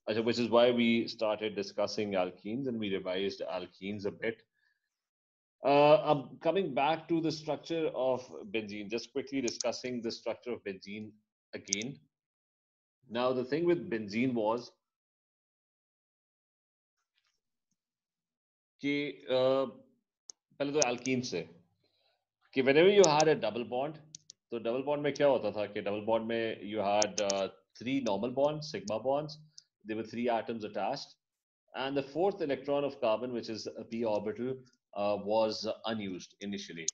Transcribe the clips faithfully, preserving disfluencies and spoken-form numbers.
Acha, which is why we started discussing alkenes and we revised alkenes a bit. Uh, I'm coming back to the structure of benzene, just quickly discussing the structure of benzene again. Now, the thing with benzene was कि uh, पहले तो alkene से कि whenever you had a double bond, तो double bond में क्या होता था कि double bond में you had uh, three normal bonds, sigma bonds. There were three atoms attached, and the fourth electron of carbon, which is a p orbital, uh, was unused initially.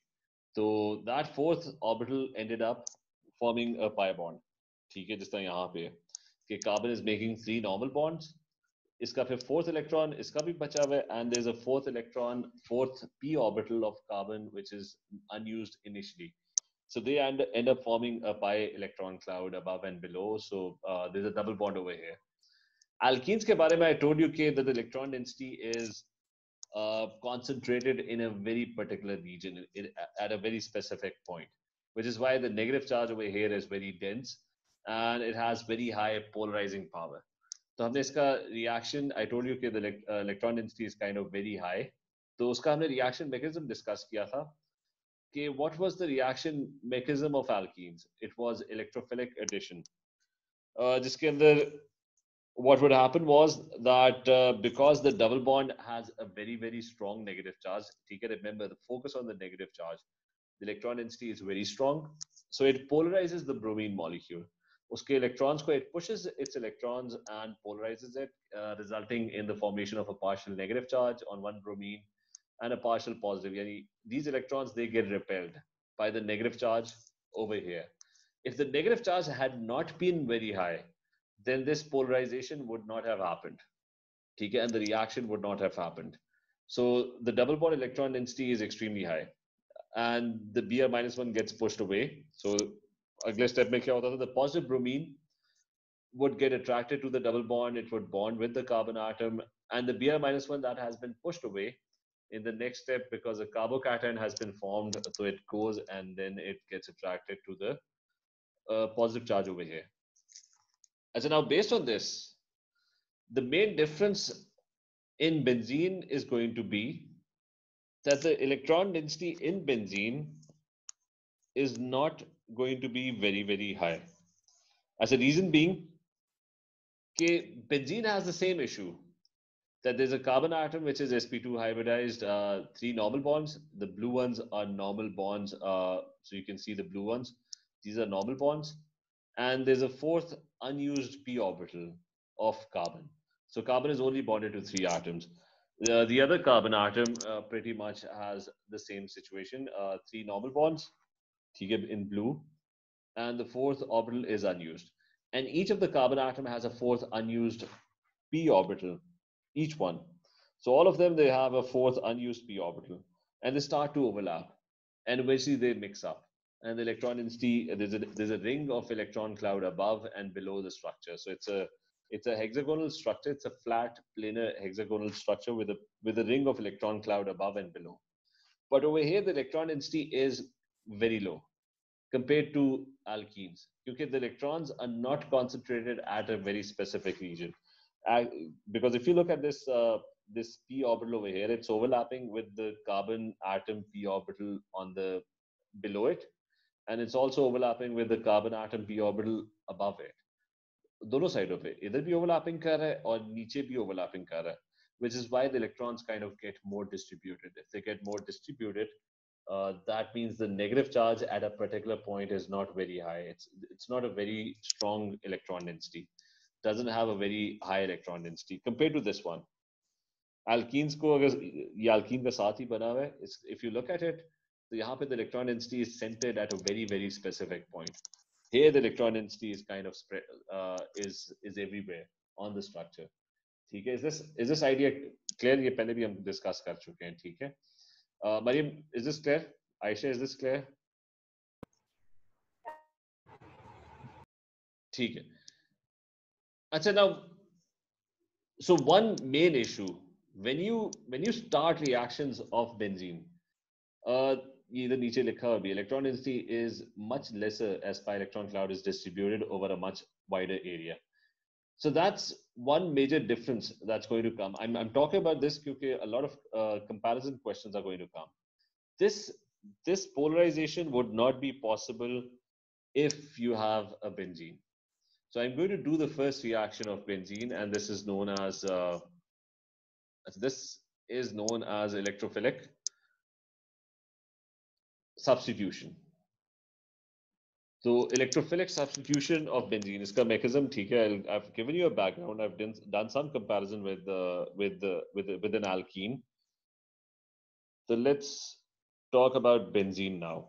So that fourth orbital ended up forming a pi bond. ठीक है, जिस तरह यहाँ पे कि carbon is making three normal bonds. इसका फिर fourth electron इसका भी बचा हुआ है, and there's a fourth electron, fourth p orbital of carbon which is unused initially. So they end, end up forming a pi electron cloud above and below. So uh, there's a double bond over here. Alkenes के बारे में I told you कि that the electron density is uh, concentrated in a very particular region at a very specific point, which is why the negative charge over here is very dense and it has very high polarizing power. तो हमने इसका reaction, I told you कि the uh, electron density is kind of very high. तो उसका हमने reaction mechanism discuss किया था कि what was the reaction mechanism of alkenes? It was electrophilic addition. Uh, जिसके अंदर what would happen was that uh, because the double bond has a very very strong negative charge, ठीक है, remember the focus on the negative charge, the electron density is very strong, so it polarizes the bromine molecule. Uske electrons ko, it pushes its electrons and polarizes it, uh, resulting in the formation of a partial negative charge on one bromine and a partial positive. Yani, these electrons, they get repelled by the negative charge over here. If the negative charge had not been very high, then this polarization would not have happened. Okay? And the reaction would not have happened. So the double bond electron density is extremely high. And the Br minus one gets pushed away. So अगले step में क्या होता था? The positive bromine would get attracted to the double bond. It would bond with the carbon atom, and the Br minus one that has been pushed away in the next step because a carbocation has been formed. So it goes and then it gets attracted to the uh, positive charge over here. And so now, based on this, the main difference in benzene is going to be that the electron density in benzene is not going to be very, very high. As a reason being, okay, benzene has the same issue that there's a carbon atom which is s p two hybridized, uh, three normal bonds. The blue ones are normal bonds. Uh, so you can see the blue ones. These are normal bonds. And there's a fourth unused p orbital of carbon. So carbon is only bonded to three atoms. The, the other carbon atom uh, pretty much has the same situation, uh, three normal bonds, in blue, and the fourth orbital is unused. And each of the carbon atom has a fourth unused p orbital, each one. So all of them, they have a fourth unused p orbital, and they start to overlap, and eventually they mix up. And the electron density, there's a there's a ring of electron cloud above and below the structure. So it's a it's a hexagonal structure. It's a flat planar hexagonal structure with a with a ring of electron cloud above and below. But over here, the electron density is very low compared to alkenes, because the electrons are not concentrated at a very specific region. Uh, because if you look at this uh, this p orbital over here, it's overlapping with the carbon atom p orbital on the below it, and it's also overlapping with the carbon atom p orbital above it. दोनों साइडों पे इधर भी overlapping कर रहा है और नीचे भी overlapping कर रहा है, which is why the electrons kind of get more distributed. If they get more distributed, uh, that means the negative charge at a particular point is not very high. It's it's not a very strong electron density. Doesn't have a very high electron density compared to this one. Alkenes को अगर ये alkene का साथ ही बना हुआ है, if you look at it, तो यहाँ पे the electron density is centered at a very very specific point. Here the electron density is kind of spread, uh, is is everywhere on the structure. ठीक है? Is this is this idea clear? ये पहले भी हम discuss कर चुके हैं, ठीक है? Uh, Mariam, is this clear? Aisha, is this clear? ठीक है. अच्छा, now, so one main issue when you when you start reactions of benzene, uh, ये इधर नीचे लिखा हुआ भी, electron density is much lesser as pi electron cloud is distributed over a much wider area. So that's one major difference that's going to come. I'm, I'm talking about this because a lot of uh, comparison questions are going to come. This this polarization would not be possible if you have a benzene. So I'm going to do the first reaction of benzene, and this is known as uh, this is known as electrophilic substitution. So electrophilic substitution of benzene is mechanism. Okay, I've given you a background. I've done, done some comparison with the with the with the, with an alkene. So let's talk about benzene now.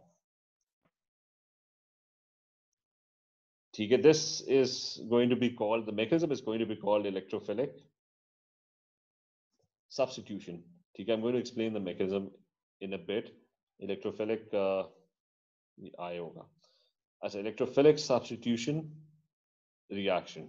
Okay, this is going to be called, the mechanism is going to be called electrophilic substitution. Okay, I'm going to explain the mechanism in a bit. Electrophilic uh, I hoga as electrophilic substitution reaction.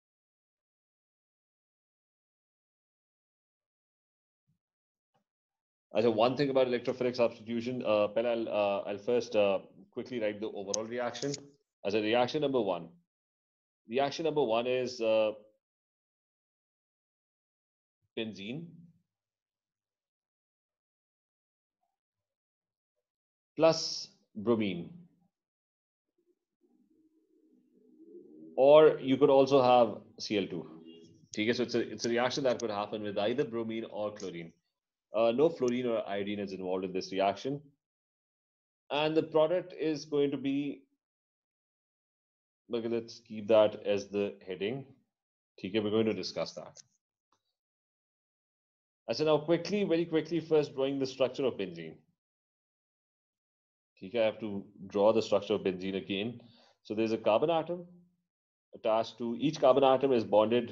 As a one thing about electrophilic substitution, uh, I'll, uh, I'll first uh, quickly write the overall reaction. As a reaction number one, reaction number one is uh, benzene plus bromine. Or you could also have C L two. Okay, so it's a, it's a reaction that could happen with either bromine or chlorine. Uh, no fluorine or iodine is involved in this reaction. And the product is going to be, okay, let's keep that as the heading. Okay, we're going to discuss that. I said now quickly, very quickly, first drawing the structure of benzene. Okay, I have to draw the structure of benzene again. So there's a carbon atom attached to, each carbon atom is bonded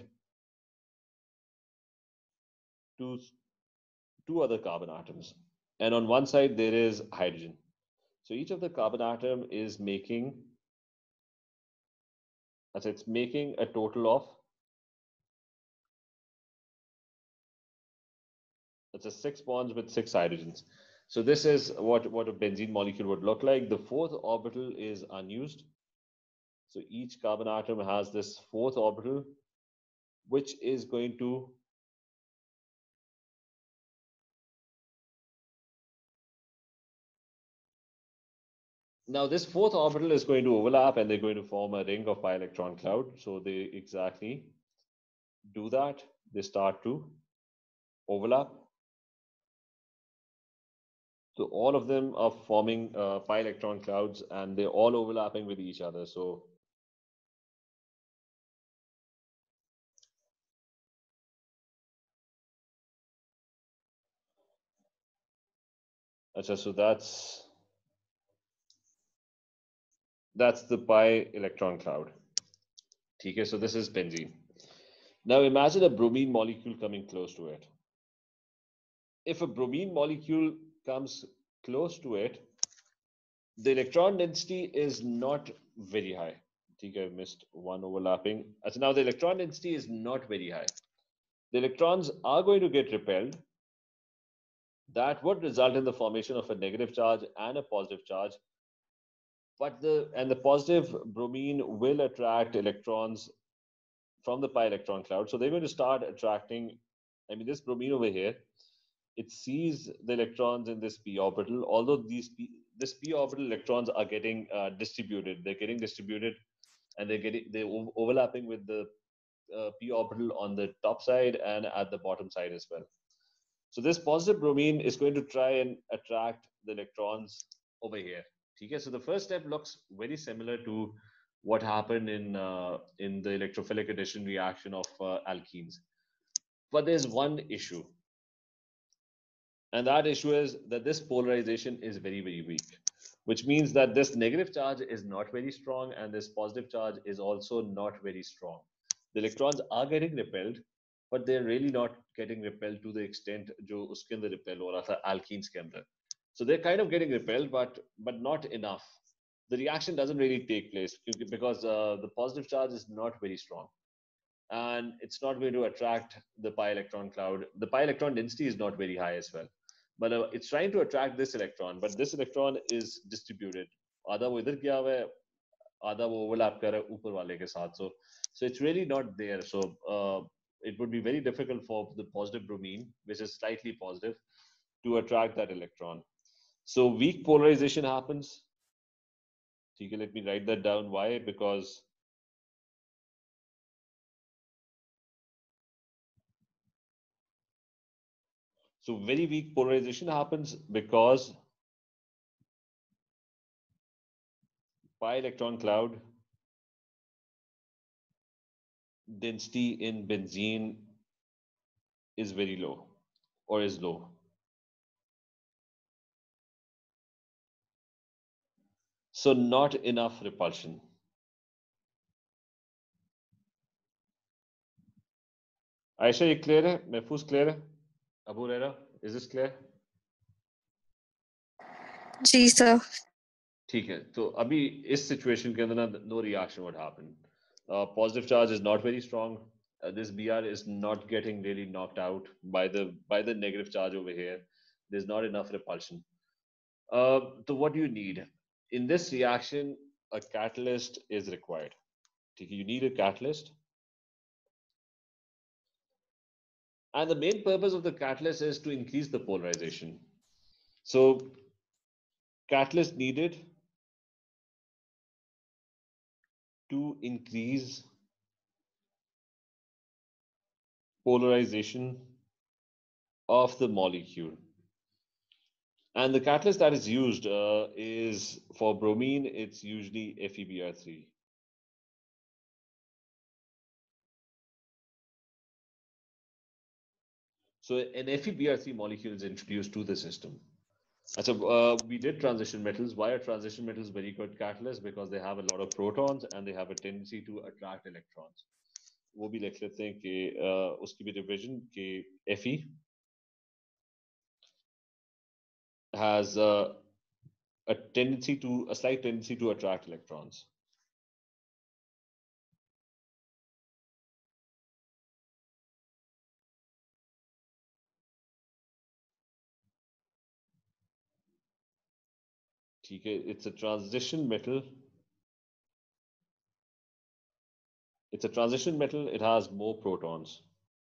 to two other carbon atoms. And on one side, there is hydrogen. So each of the carbon atom is making, as it's making a total of, it's a six bonds with six hydrogens. So this is what, what a benzene molecule would look like. The fourth orbital is unused. So each carbon atom has this fourth orbital, which is going to now this fourth orbital is going to overlap and they're going to form a ring of pi electron cloud. So they exactly do that. They start to overlap. So all of them are forming uh, pi electron clouds and they're all overlapping with each other. So so that's that's the pi electron cloud. Okay, so this is benzene. Now imagine a bromine molecule coming close to it. If a bromine molecule comes close to it, the electron density is not very high. I think I missed one overlapping. So now the electron density is not very high. The electrons are going to get repelled. That would result in the formation of a negative charge and a positive charge. But the and the positive bromine will attract electrons from the pi electron cloud. So they're going to start attracting, I mean, this bromine over here, it sees the electrons in this p orbital, although these p, this p orbital electrons are getting uh, distributed. They're getting distributed and they're getting they're overlapping with the uh, p orbital on the top side and at the bottom side as well. So this positive bromine is going to try and attract the electrons over here. Okay, so the first step looks very similar to what happened in uh, in the electrophilic addition reaction of uh, alkenes. But there's one issue. And that issue is that this polarization is very, very weak, which means that this negative charge is not very strong and this positive charge is also not very strong. The electrons are getting repelled, but they're really not getting repelled to the extent जो उसके अंदर repel हो रहा था alkenes के अंदर. So they're kind of getting repelled, but but not enough. The reaction doesn't really take place because uh, the positive charge is not very strong. And it's not going to attract the pi electron cloud. The pi electron density is not very high as well. But uh, it's trying to attract this electron, but this electron is distributed. आधा वो इधर गया हुआ है, आधा वो overlap कर रहा है ऊपर वाले के साथ. So so it's really not there. So uh, it would be very difficult for the positive bromine, which is slightly positive, to attract that electron. So weak polarization happens. Okay, let me write that down. Why? Because so very weak polarization happens because pi electron cloud density in benzene is very low or is low. So not enough repulsion. Aisha, ये clear है? महफूज clear है? Abu Rera, is this clear? जी sir. ठीक है, तो अभी इस situation के अंदर ना no reaction would happen. Uh, positive charge is not very strong. Uh, this B R is not getting really knocked out by the by the negative charge over here. There's not enough repulsion. Uh, so what do you need? In this reaction, a catalyst is required. You need a catalyst. And the main purpose of the catalyst is to increase the polarization. So catalyst needed to increase polarization of the molecule. And the catalyst that is used uh, is for bromine, it's usually F E B R three. So an F E B R three molecule is introduced to the system. And so uh, we did transition metals. Why are transition metals very good catalysts? Because they have a lot of protons and they have a tendency to attract electrons. वो भी लिख लेते हैं कि uh, उसकी भी division कि Fe has uh, a tendency to a slight tendency to attract electrons. ठीक है, it's a transition metal. It's a transition metal. It has more protons.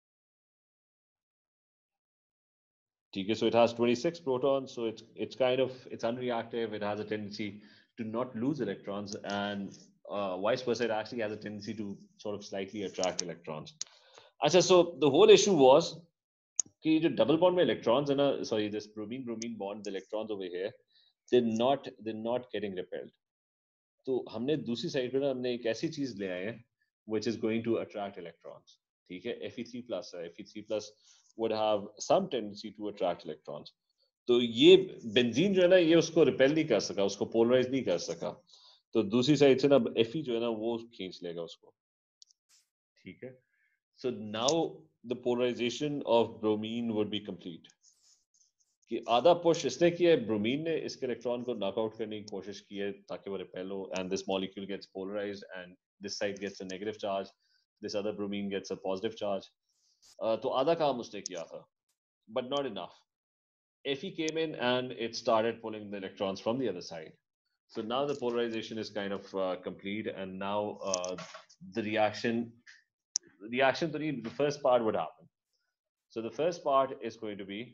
Okay, so it has twenty-six protons. So it's it's kind of it's unreactive. It has a tendency to not lose electrons, and uh, vice versa. It actually has a tendency to sort of slightly attract electrons. Achha, so the whole issue was कि जो double bond में electrons है ना, sorry, this bromine bromine bond, the electrons over here, they're not they're not getting repelled. तो हमने दूसरी side पे ना हमने एक ऐसी चीज ले आए हैं which is going to attract electrons. ठीक है, F E three plus है. F E three plus would have some tendency to attract electrons. तो ये बेंजीन जो है ना ये उसको रिपेल नहीं कर सका, उसको पोलराइज नहीं कर सका. तो दूसरी साइड से ना Fe जो है ना वो खींच लेगा उसको. ठीक है. So now the polarization of bromine would be complete. कि आधा पुश इसने किया है, ब्रोमीन ने इसके इलेक्ट्रॉन को नॉकआउट करने की कोशिश की है ताकि वो रिपेल हो, and this molecule gets polarized and this side gets a negative charge, this other bromine gets a positive charge. तो आधा काम उसने किया था, but not enough. Fe came in and it started pulling the electrons from the other side. So now the polarization is kind of uh, complete, and now uh, the reaction, reaction to the, the first part would happen. So the first part is going to be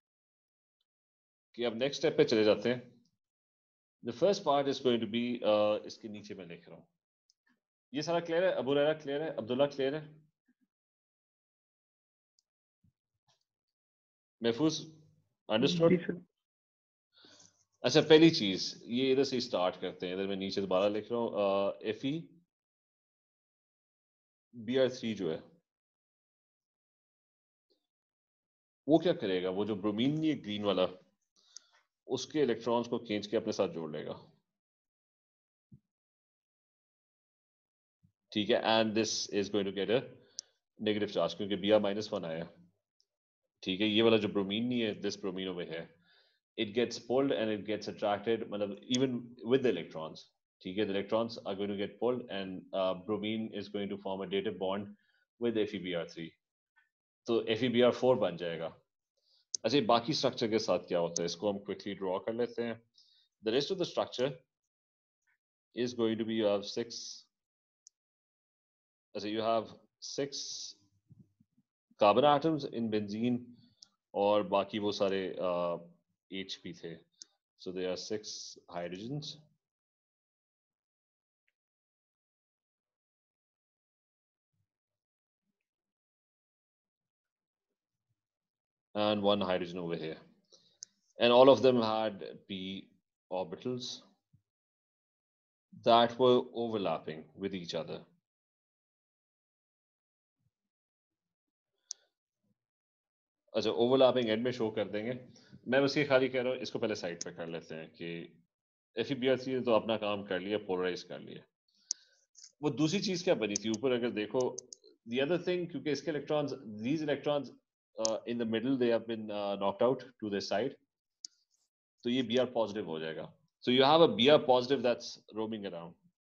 कि अब next step पे चले जाते हैं. The first part is going to be uh, इसके नीचे मैं लिख रहा हूँ. ये सारा क्लियर है? अबू रैरा क्लियर है? अब्दुल्ला क्लियर है? महफूज अंडरस्टूड? अच्छा, पहली चीज ये इधर से स्टार्ट करते हैं. इधर मैं नीचे दोबारा लिख रहा हूँ. F E B R three जो है वो क्या करेगा? वो जो ब्रोमीन ये ग्रीन वाला उसके इलेक्ट्रॉन्स को खींच के अपने साथ जोड़ लेगा. ठीक है, and this is going to get a negative charge क्योंकि बी आर माइनस वन आया. ठीक है, ये वाला जो ब्रोमीन नहीं है, this bromine over here, it gets pulled and it gets attracted, even with the electrons. ठीक है, the electrons are going to get pulled and uh, bromine is going to form a dative bond with F E B R three. तो F E B R four बन जाएगा. अच्छा, बाकी structure के साथ क्या होता है इसको हम क्विकली ड्रॉ कर लेते हैं. The rest of the structure is going to be, you have six, so you have six carbon atoms in benzene, और बाकी वो सारे uh, H P थे. So there are six hydrogens. And one hydrogen over here. And all of them had p orbitals that were overlapping with each other. अच्छा, overlapping end में show कर देंगे. मैं बस ये खाली कह रहा हूँ, इसको पहले साइड पे कर लेते हैं कि F E B r three ने तो अपना काम कर लिया, पोलराइज कर लिया. वो दूसरी चीज क्या बनी थी ऊपर अगर देखो, the other thing, क्योंकि इसके electrons, these electrons uh, in the middle they have been uh, knocked out to the side, तो ये Br positive हो जाएगा. So you have a Br positive that's roaming around.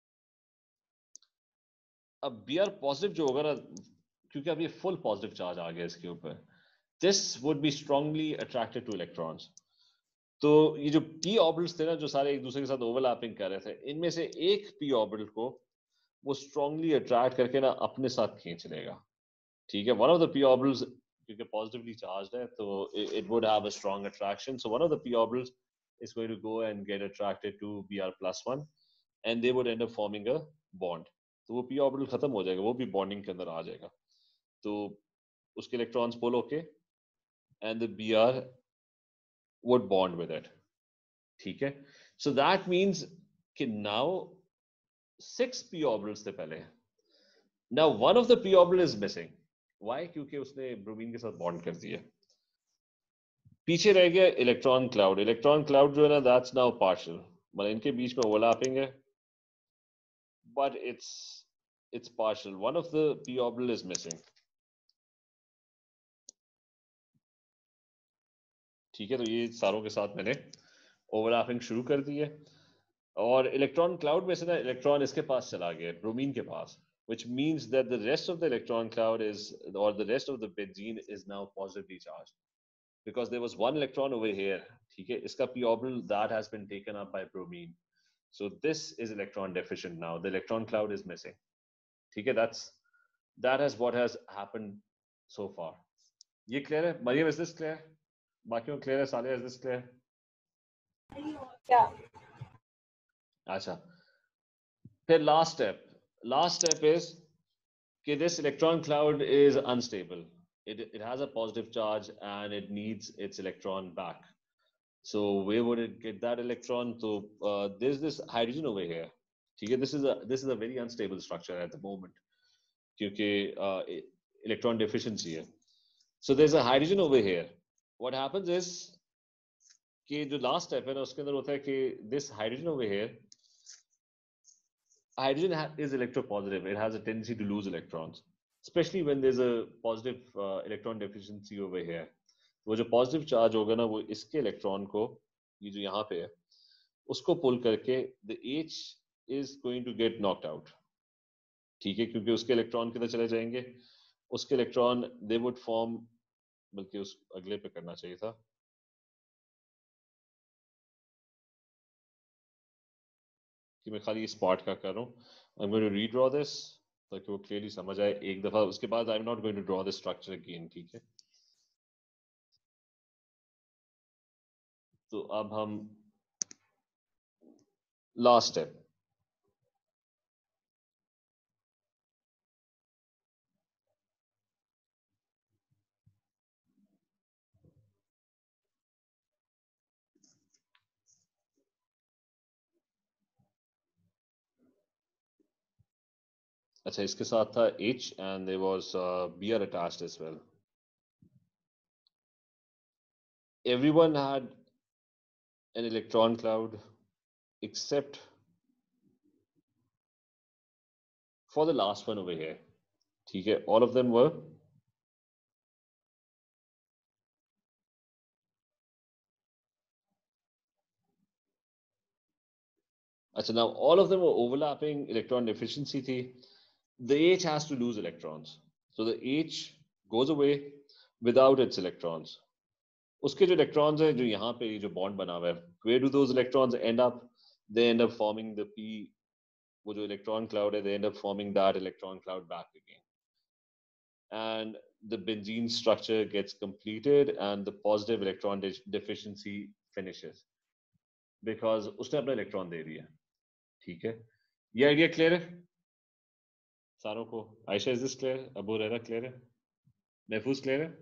अब Br positive जो होगा ना, क्योंकि अब ये full positive charge आ गया इसके ऊपर, this would be strongly attracted to electrons. तो ये जो p orbitals थे ना, जो सारे एक दूसरे के साथ ओवरलैपिंग कर रहे थे, इनमें से एक p orbital को वो strongly attract करके ना अपने साथ खींच लेगा. ठीक है, one of the p orbitals क्योंकि positively charged है, तो it, it would have a strong attraction. So one of the p orbitals is going to go and get attracted to Br plus one, and they would end up forming a bond. तो वो p orbital खत्म हो जाएगा, वो भी bonding के अंदर आ जाएगा. तो उसके electrons pull होके and the Br would bond with it. ठीक है, so that means कि now six p orbitals थे पहले. Now one of the p orbital is missing. Why? क्योंकि उसने ब्रोमीन के साथ bond कर दिया. पीछे रह गया इलेक्ट्रॉन क्लाउड. इलेक्ट्रॉन क्लाउड जो है ना, that's now partial. मतलब इनके बीच में ओवरलैपिंग है, but it's it's partial. One of the p orbital is missing. ठीक है, तो ये सारों के साथ मैंने ओवरलैपिंग शुरू कर दी है. और इलेक्ट्रॉन क्लाउड में से ना इलेक्ट्रॉन इसके पास चला गया, ब्रोमीन के पास, which means that the rest of the electron cloud is, or the rest of the benzene is now positively charged, because there was one electron over here. ठीक है, इसका p orbital that has been taken up by bromine. So this is electron deficient now. The electron cloud is missing. ठीक है, that's that is what has happened so far. ये clear है? Maryam, is this clear? बाकियों clear है? साले, is this clear? Yeah. अच्छा, फिर last step. Last step is कि this electron cloud is unstable. It, it has a positive charge and it needs its electron back. So where would it get that electron? So uh, there's this hydrogen over here. ठीक है, this is a this is a very unstable structure at the moment क्योंकि uh, electron deficiency है. So there's a hydrogen over here. What happens is कि जो last step है ना, उसके अंदर होता है कि this hydrogen over here, hydrogen is electropositive. It has a tendency to lose electrons, especially when there's a positive uh, electron deficiency over here. वो जो positive charge होगा ना, वो इसके electron को, ये जो यहाँ पे है, उसको pull करके the H is going to get knocked out. ठीक है, क्योंकि उसके electron किधर चले जाएंगे? उसके electron they would form, बल्कि उस अगले पे करना चाहिए था. कि मैं खाली इस पार्ट का कर रहा हूँ. I'm going to redraw this ताकि वो clearly समझ आए एक दफा. उसके बाद I'm not going to draw this structure again. ठीक है, तो अब हम last step. अच्छा, इसके साथ था H and there was uh, Br attached as well. Everyone had an electron cloud except for the last one over here. ठीक है, all of them were अच्छा, now all of them were overlapping electron deficiency थी. The H has to lose electrons, so the H goes away without its electrons. उसके जो electrons हैं, जो यहाँ पे जो bond बना हुआ है, where do those electrons end up? They end up forming the p वो जो electron cloud है, they end up forming that electron cloud back again. And the benzene structure gets completed and the positive electron de deficiency finishes because उसने अपना electron दे दिया. ठीक है, ये idea clear है सारों को? Ayesha, is this clear? Abu Rahra clear है? महफूज clear है?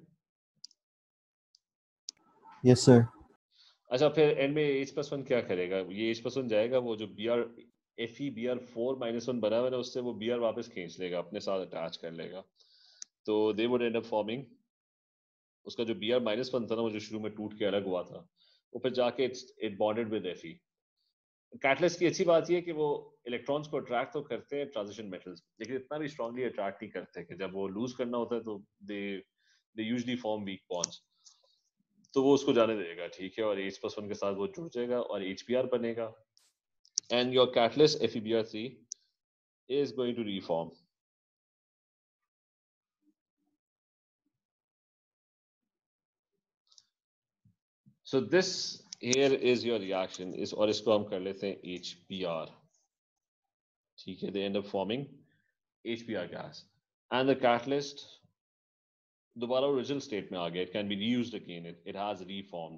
Yes sir. अच्छा, फिर एंड में H plus वन क्या करेगा? ये H plus वन जाएगा, वो जो Br Fe Br four minus one बना हुआ है उससे वो Br वापस खींच लेगा, अपने साथ अटैच कर लेगा. तो they would end up forming, उसका जो Br minus वन था ना, वो जो शुरू में टूट के अलग हुआ था, वो फिर जाके it bonded with Fe. Catalyst की अच्छी बात ये है कि वो इलेक्ट्रॉन्स को अट्रैक्ट तो करते हैं ट्रांजिशन मेटल्स, लेकिन इतना भी स्ट्रांगली अट्रैक्ट नहीं करते कि जब वो लूज करना होता है तो they they usually form weak bonds. तो वो उसको जाने देगा, ठीक है, और H plus वन के साथ वो जुड़ जाएगा और H B r बनेगा. And your catalyst F e B r three is going to reform. So this here is your reaction, is और इसको हम कर लेते हैं H B r. ठीक है, they end up forming H B r gas. And the catalyst दोबारा original state में आ गया. It can be reused again. It, it has reformed.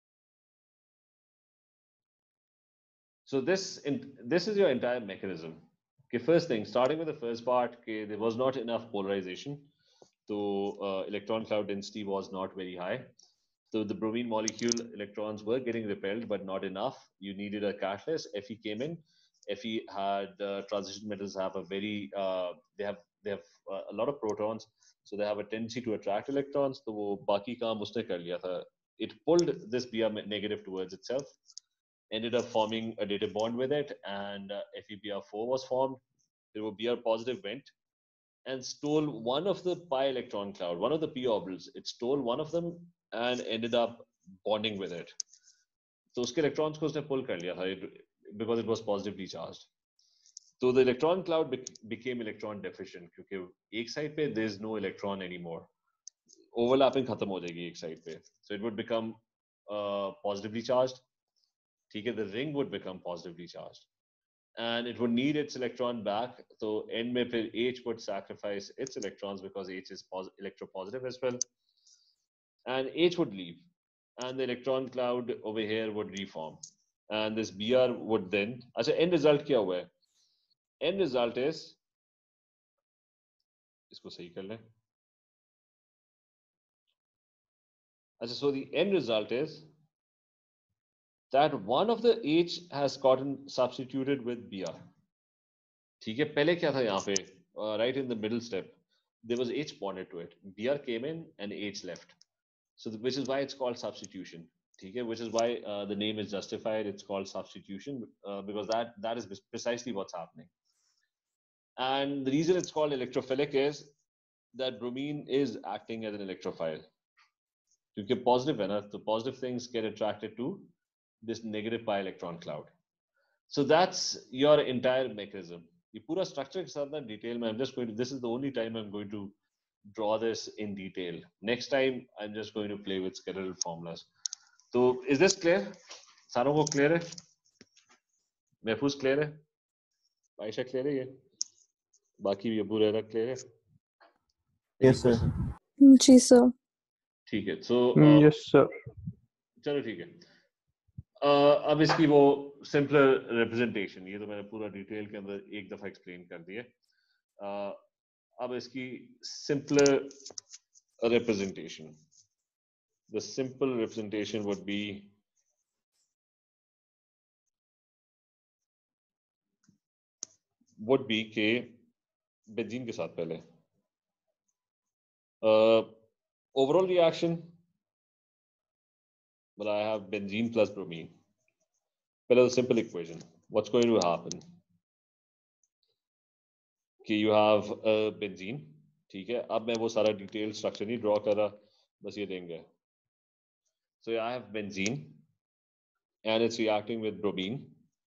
So this in, this is your entire mechanism. Okay, first thing, starting with the first part, okay, there was not enough polarization. So uh, electron cloud density was not very high. So the bromine molecule electrons were getting repelled, but not enough. You needed a catalyst. Fe came in. Fe had uh, transition metals have a very uh, they have they have uh, a lot of protons, so they have a tendency to attract electrons. So वो बाकी काम उसने कर लिया था. It pulled this Br negative towards itself, ended up forming a dative bond with it, and uh, Fe Br four was formed. There were Br positive went and stole one of the pi electron cloud, one of the p orbitals. It stole one of them and ended up bonding with it. So उसके electrons को उसने pull कर लिया था because it was positively charged. So the electron cloud became electron deficient क्योंकि एक side पे there is no electron anymore. Overlapping खत्म हो जाएगी एक side पे. So it would become uh, positively charged. ठीक है, the ring would become positively charged. And it would need its electron back. So end में फिर H would sacrifice its electrons because H is electropositive as well. And H would leave. And the electron cloud over here would reform. And this Br would then, अच्छा end result क्या हुआ है? End result is, इसको सही कर लें. अच्छा, so the end result is that one of the H has gotten substituted with Br. ठीक है, पहले क्या था यहाँ पे? Uh, right in the middle step, there was H bonded to it. Br came in and H left. So the, which is why it's called substitution. Okay, which is why uh, the name is justified. It's called substitution uh, because that that is precisely what's happening. And the reason it's called electrophilic is that bromine is acting as an electrophile. Because positive enough, the positive things get attracted to this negative pi electron cloud. So that's your entire mechanism. The pura structure ke saath na detail mein, I'm just going to, this is the only time I'm going to draw this in detail. Next time, I'm just going to play with skeletal formulas. So, is this clear? सारों को clear है? महफूज clear है? Ayesha clear है ये? बाकी भी Abu Rahra clear है? Yes sir. जी sir. ठीक है. So, mm, uh, yes sir. चलो ठीक है. Uh, अब इसकी वो simpler representation, ये तो मैंने पूरा detail के अंदर एक दफा explain कर दिया. Uh, अब इसकी simpler representation. The simple representation would be would be के benzene के साथ पहले uh, overall reaction, but I have benzene plus bromine. पहले the simple equation. What's going to happen? कि you have a benzene, ठीक है. अब मैं वो सारा detail structure नहीं draw कर रहा, बस ये देंगे. So I have benzene and it's reacting with bromine.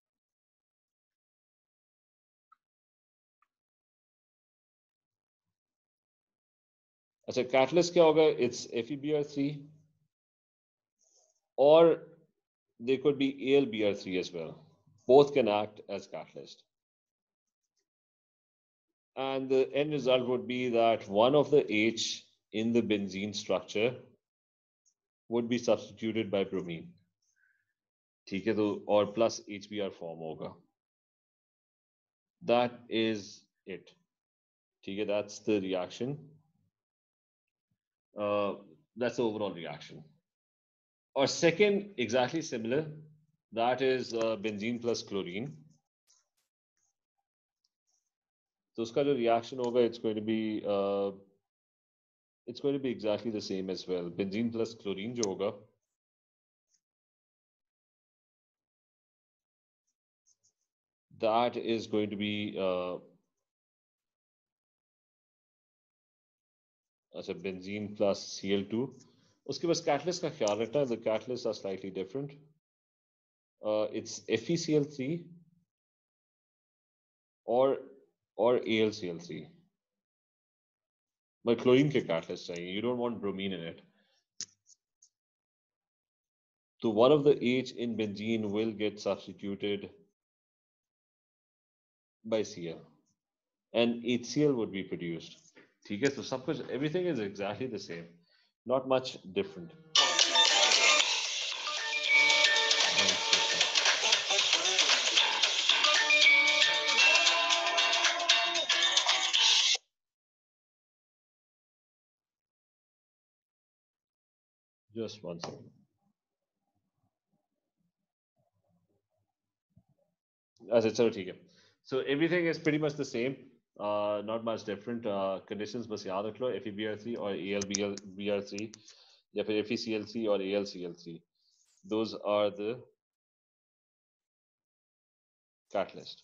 अच्छा, catalyst क्या होगा? It's F e B r three or there could be A l B r three as well. Both can act as catalyst. And the end result would be that one of the H in the benzene structure would be substituted by bromine. ठीक है तो और plus H B r form होगा. That is it. ठीक है, that's the reaction. Uh, that's the overall reaction. Or second, exactly similar. That is uh, benzene plus chlorine. So uska jo reaction hoga, it's going to be uh, it's going to be exactly the same as well. Benzene plus chlorine jo hoga, that is going to be uh, अच्छा benzene plus C L two. उसके बाद catalyst का ख्याल रखना. The catalysts are slightly different. Uh, it's F e C l three or or A l C l three. But chlorine के catalyst चाहिए. You don't want bromine in it. So one of the H in benzene will get substituted by Cl, and H C l would be produced. ठीक है, तो सब कुछ everything is exactly the same, not much different. Just one second. अच्छा चलो ठीक है. So everything is pretty much the same. Uh, not much different. Uh, conditions बस याद रख लो F e B r three और A l B r three या फिर F e C l three और A l C l three. Those are the catalyst.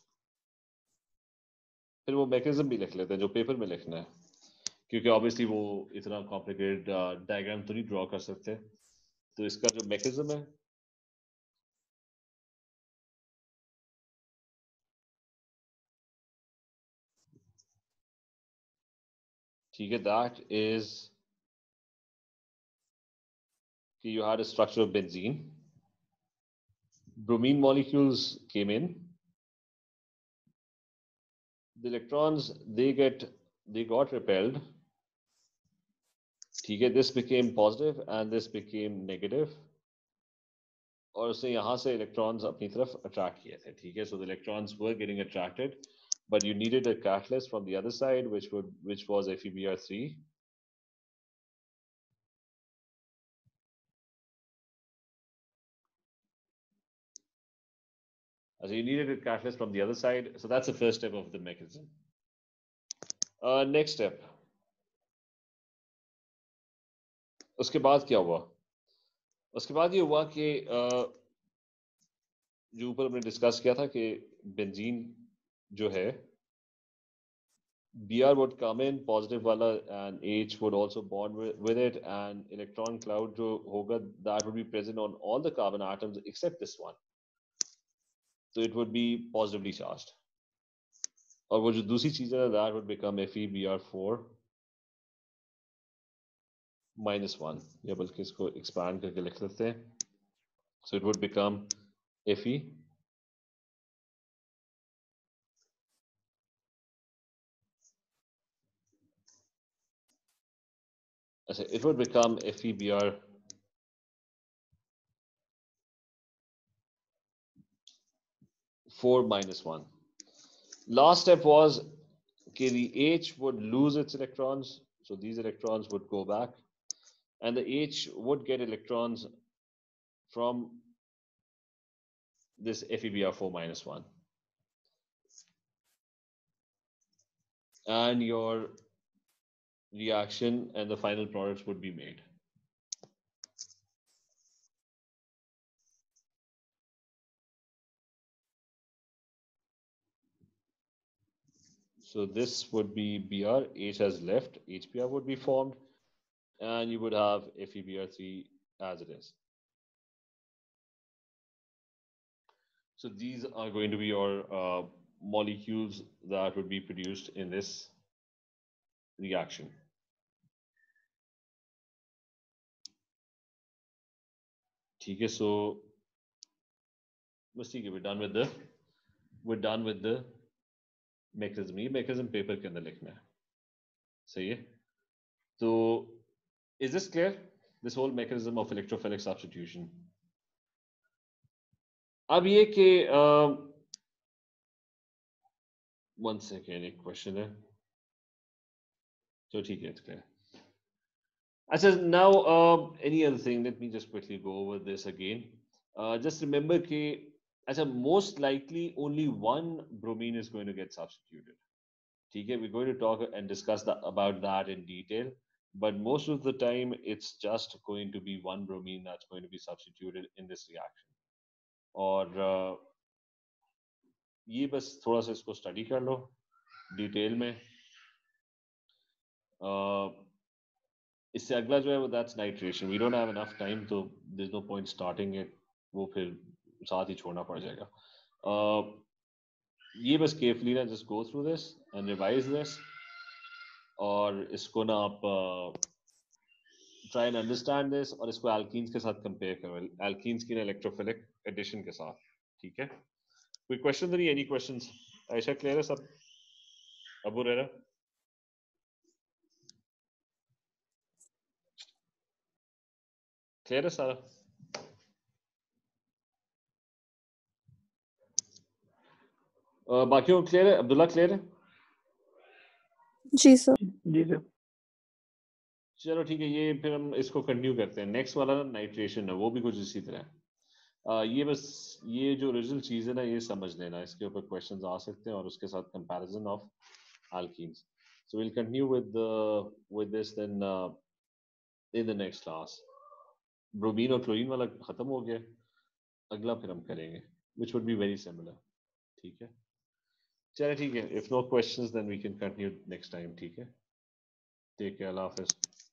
फिर वो mechanism भी लिख लेते हैं जो पेपर में लिखना है, क्योंकि obviously वो इतना complicated diagram तो नहीं draw कर सकते. तो इसका जो mechanism है ठीक है, that is कि you had a structure of benzene. Bromine molecules came in. The electrons they get they got repelled. ठीक है, this became positive and this became negative. और उसने यहाँ से electrons अपनी तरफ attract किए थे. ठीक है, so the electrons were getting attracted, but you needed a catalyst from the other side, which would which was F e B r three. So you needed a catalyst from the other side. So that's the first step of the mechanism. Uh, next step. उसके बाद क्या हुआ? उसके बाद ये हुआ कि uh, जो ऊपर हमने डिस्कस किया था कि बेंजीन जो है B r would come in positive wala and H would also bond with, with it, and electron cloud jo hoga, that would be present on all the carbon atoms except this one. So it would be positively charged. और वो जो दूसरी चीज है that would become F e B r four minus one. या बल्कि इसको expand करके लिख लेते हैं. So it would become F e it would become F e B r four minus one. Last step was okay, the H would lose its electrons, so these electrons would go back, and the H would get electrons from this F e B r four minus one. And your reaction and the final products would be made. So this would be B r, H has left, H B r would be formed, and you would have F e B r three as it is. So these are going to be your uh, molecules that would be produced in this reaction. Okay, so we're done with the we're done with the mechanism, ये mechanism paper के अंदर लिखना है, सही है? तो is this clear, this whole mechanism of electrophilic substitution? अब ये कि वन सेकेंड, एक क्वेश्चन है तो ठीक है, इट्स क्लियर. अच्छा, now uh, any other thing, let me just quickly go over this again. Uh, just remember कि अच्छा, most likely only one bromine is going to get substituted. ठीक है, we're going to talk and discuss that, about that in detail, but most of the time it's just going to be one bromine that's going to be substituted in this reaction. और uh, ये बस थोड़ा सा इसको study कर लो detail में. uh, इससे अगला जो है वो that's nitration. We don't have enough time, तो there is no point starting it, वो फिर साथ ही छोड़ना पड़ जाएगा. uh, ये बस केयरफुली ना just go through this and revise this, और इसको ना आप ट्राई एंड अंडरस्टैंड दिस, और इसको एल्कीन्स के साथ कंपेयर करो, एल्कीन्स की इलेक्ट्रोफिलिक एडिशन के साथ. ठीक है, कोई क्वेश्चन तो नहीं? Any questions? आयशा क्लियर है सब? अबू रेरा क्लियर है सारा? uh, बाकियों क्लियर है? अब्दुल्ला क्लियर है? जी सर. जी सर. चलो ठीक है, ये फिर हम इसको कंटिन्यू करते हैं. नेक्स्ट वाला ना नाइट्रेशन है, वो भी कुछ इसी तरह है. uh, ये बस ये जो ओरिजिनल चीज है ना, ये समझ लेना, इसके ऊपर क्वेश्चंस आ सकते हैं, और उसके साथ comparison of alkenes. So we'll continue with the with this then uh, in the next class. Bromine और क्लोरीन वाला खत्म हो गया, अगला फिर हम करेंगे which would be very similar. ठीक है, चलो ठीक है. If no questions then we can continue next time. ठीक है, take care, अल्लाह हाफिज.